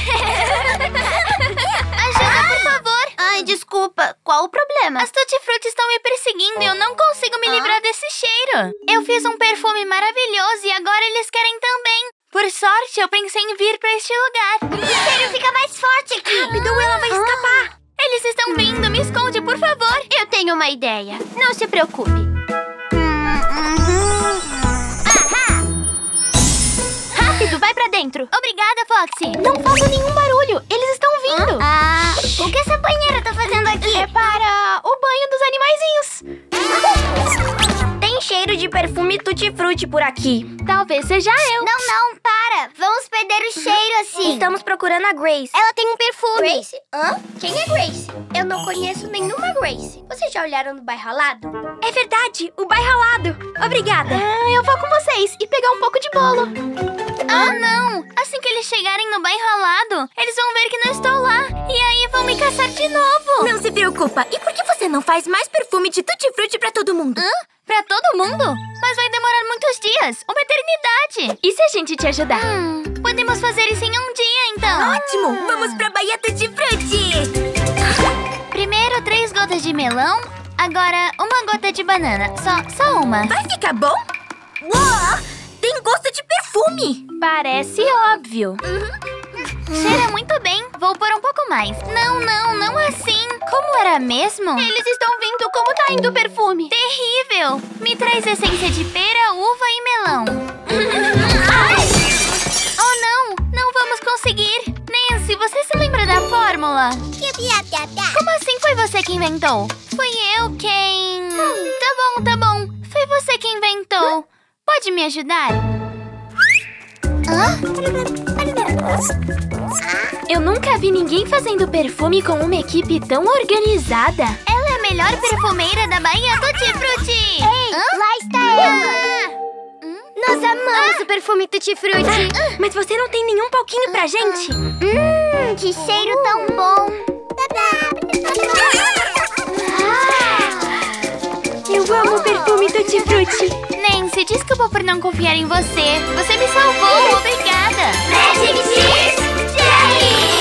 Speaker 1: Ajuda, por favor.
Speaker 3: Ai, desculpa. Qual o problema?
Speaker 1: As Tutti Frutti estão me perseguindo e eu não consigo me livrar desse cheiro. Eu fiz um perfume maravilhoso e agora eles querem também. Por sorte, eu pensei em vir pra este lugar.
Speaker 3: O cheiro fica mais forte aqui.
Speaker 1: Rápido, ela vai escapar. Eles estão vindo, me esconde, por favor.
Speaker 3: Eu tenho uma ideia. Não se preocupe. Rápido, vai pra dentro.
Speaker 1: Obrigada, Foxy.
Speaker 3: Não faça nenhum barulho. Eles estão vindo.
Speaker 6: Ah, o que essa banheira tá fazendo aqui?
Speaker 3: É para o banho dos animaizinhos.
Speaker 6: Tem cheiro
Speaker 5: cheiro de perfume tutti-frutti por aqui.
Speaker 2: Talvez seja eu.
Speaker 3: Não, não, para. Vamos perder o cheiro assim.
Speaker 5: Estamos procurando a Grace.
Speaker 3: Ela tem um perfume.
Speaker 6: Grace? Hã? Quem é Grace? Eu não conheço nenhuma Grace. Vocês já olharam no bairro Alado?
Speaker 5: É verdade, o bairro ao lado. Obrigada.
Speaker 2: Ah, eu vou com vocês e pegar um pouco de bolo. Ah, não! Assim que eles chegarem no bairro ao lado, eles vão ver que não estou lá. E aí vão me caçar de novo.
Speaker 6: Não se preocupa. E por que você não faz mais perfume de tutti-frutti pra todo mundo?
Speaker 2: Hã? Pra todo mundo? Mas vai demorar muitos dias. Uma eternidade.
Speaker 5: E se a gente te ajudar?
Speaker 2: Hum, podemos fazer isso em um dia, então.
Speaker 6: Ótimo! Vamos pra Bahia Tutti-Frutti!
Speaker 2: Primeiro, três gotas de melão. Agora, uma gota de banana. Só, só uma.
Speaker 6: Vai ficar bom? Uau! Tem gosto de perfume!
Speaker 2: Parece óbvio. Cheira muito bem. Vou pôr um pouco mais. Não, não, não assim. Como era mesmo?
Speaker 3: Eles estão vendo como tá indo o perfume.
Speaker 2: Terrível! Me traz essência de pera, uva e melão. Oh, não! Não vamos conseguir. Nancy, você se lembra da fórmula? Como assim foi você que inventou? Fui eu quem... Tá bom, tá bom. Foi você que inventou. Pode me ajudar? Hã?
Speaker 5: Eu nunca vi ninguém fazendo perfume com uma equipe tão organizada.
Speaker 2: Ela é a melhor perfumeira da Bahia Tutti-Frutti.
Speaker 3: Ei, lá está ela.
Speaker 5: Nós amamos o perfume tutti-frutti. Mas você não tem nenhum pouquinho pra gente?
Speaker 3: Hum, que cheiro tão bom.
Speaker 5: Eu amo o perfume tutti-frutti.
Speaker 2: Nancy, desculpa por não confiar em você. Você me salvou, obrigada.
Speaker 3: Magic Tears Jelly!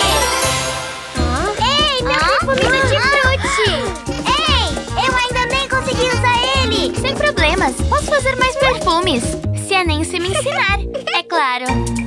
Speaker 3: Ei, meu perfume tutti-frutti! Ei, eu ainda nem consegui usar ele!
Speaker 2: Sem problemas, posso fazer mais perfumes. Se a Nancy me ensinar, é claro.